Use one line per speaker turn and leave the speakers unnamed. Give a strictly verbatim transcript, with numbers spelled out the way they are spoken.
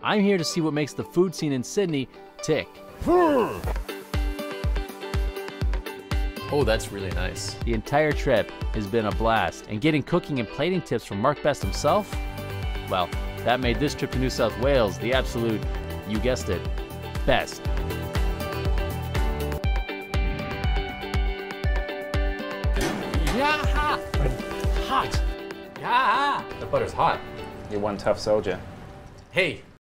I'm here to see what makes the food scene in Sydney tick.
Oh, that's really nice.
The entire trip has been a blast, and getting cooking and plating tips from Mark Best himself, well, that made this trip to New South Wales the absolute, you guessed it, best.
Yeah, hot. Yeah.
The butter's hot. You're one tough soldier.
Hey,